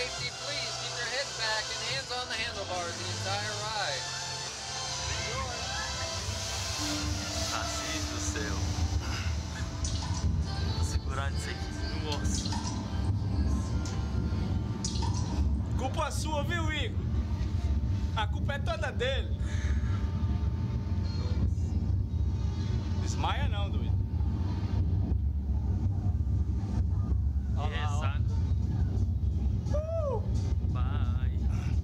safety, please keep your head back and hands on the handlebars the entire ride. Assis do céu. Tô segurando isso aqui. Nossa. Culpa sua, viu, Igor? A culpa é toda dele. Desmaia não, doido. Que ressaca. Vai.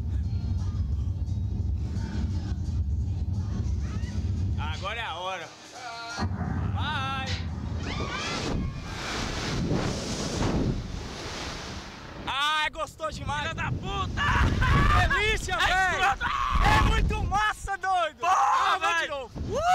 Agora é a hora. Vai. Ai, gostou demais. Filha da puta! Delícia, velho. É muito massa, doido. Porra, vou de velho. novo.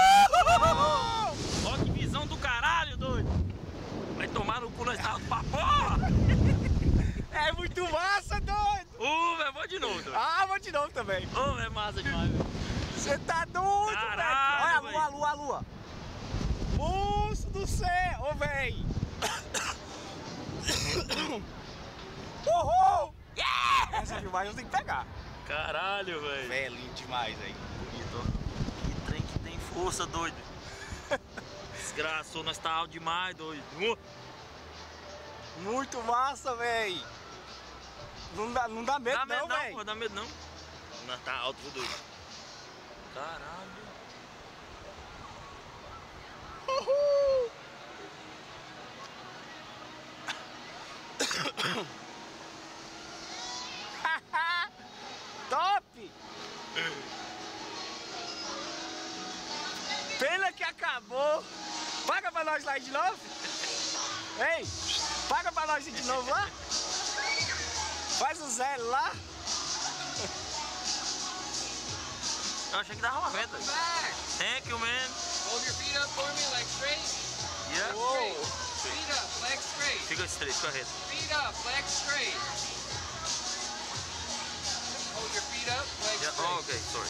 Ó que visão do caralho, doido! Vai tomar no cu nós tá pra porra! É muito massa, doido. Velho, vou de novo, doido! Vou de novo também. É massa demais, velho! Você tá doido, velho. Caralho, Olha a lua, a lua. Monstro do céu, ô, velho. Uhul! Yeah! Essa filmagem eu tenho que pegar. Caralho, velho! É lindo demais, velho. Bonito, ó. Que trem que tem força, doido! Desgraçou, nós tá alto demais, doido! Muito massa, velho. Não dá medo, Dá medo não, não, velho. pô, dá medo não! Nós tá alto, viu, doido? Caralho! Uhul! Top! Pena que acabou. Paga pra nós lá de novo. Ei, paga pra nós ir de novo lá. Faz o zero lá. Eu achei que dava uma venda. Back. Thank you, man! Hold your feet up for me, legs straight. Yeah. Uou. Feet up, legs straight. Fica straight, correto. Feet up, legs straight. Hold your feet up, legs Yeah. straight. Oh, okay, sorry.